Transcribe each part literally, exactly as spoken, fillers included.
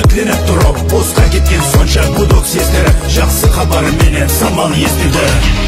үмітленіп тұрып босқа кеткен сонша гудок сестері жақсы хабары менен самал естілді.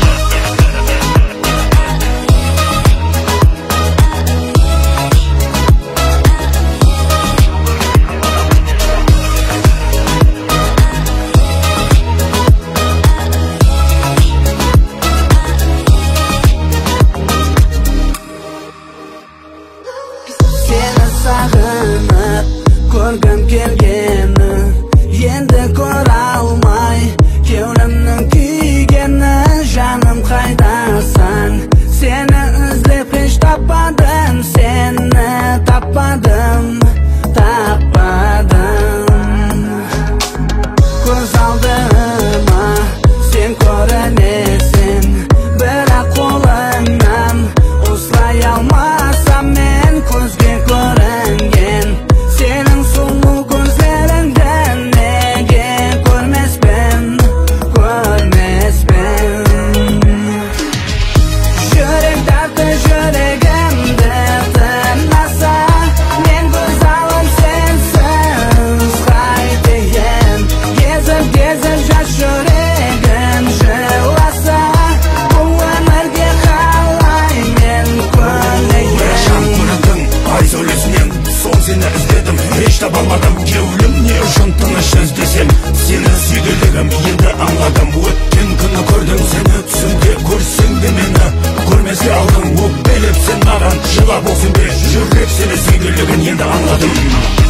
Sağınıp көргім келгені енді көре алмай кеуімнің күйгені жаным қайдасың сені іздеп еш таппадым сені таппадым таппадым көз алдыма сен көрінесің бірақ қолыңнан осылай алмасам мен көзге көрінген сенің сұлу көздеріңді неге көрмеспін көрмеспін жүрек дәрті жүрегімді тыңдаса мен көз алам сенсіз қайтейін кезіп кезіп жас жүрегім жыласа бұл өмірге қалай мен көнейін ай сәулесінен сол сені іздедім еш таба алмадым кеуілім не үшін тыныш іздесем сені сүйгендігім енді аңладым өткен күні көрдің сені түсімде көрсең де мені көрмеске алдың өкпелеп сен маған жылап осың бе жүрек сені сүйгендігін енді аңладым.